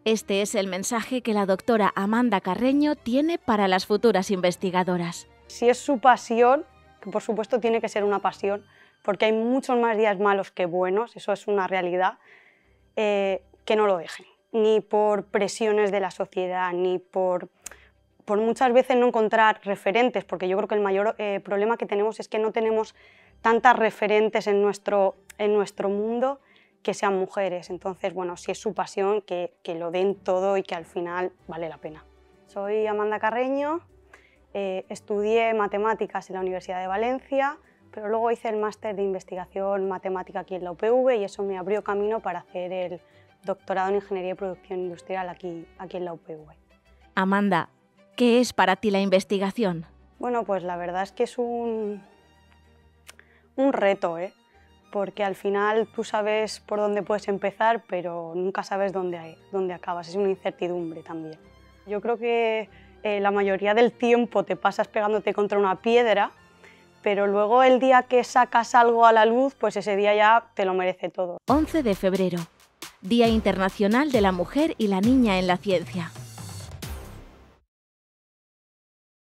Este es el mensaje que la doctora Amanda Carreño tiene para las futuras investigadoras. Si es su pasión, que por supuesto tiene que ser una pasión, porque hay muchos más días malos que buenos, eso es una realidad, que no lo dejen, ni por presiones de la sociedad, ni por muchas veces no encontrar referentes, porque yo creo que el mayor problema que tenemos es que no tenemos tantas referentes en nuestro mundo que sean mujeres. Entonces, bueno, si es su pasión, que lo den todo y que al final vale la pena. Soy Amanda Carreño, estudié matemáticas en la Universidad de Valencia, pero luego hice el máster de investigación matemática aquí en la UPV y eso me abrió camino para hacer el doctorado en Ingeniería y Producción Industrial aquí en la UPV. Amanda, ¿qué es para ti la investigación? Bueno, pues la verdad es que es un reto, porque al final tú sabes por dónde puedes empezar, pero nunca sabes dónde acabas, es una incertidumbre también. Yo creo que la mayoría del tiempo te pasas pegándote contra una piedra, pero luego el día que sacas algo a la luz, pues ese día ya te lo merece todo. 11 de febrero, Día Internacional de la Mujer y la Niña en la Ciencia.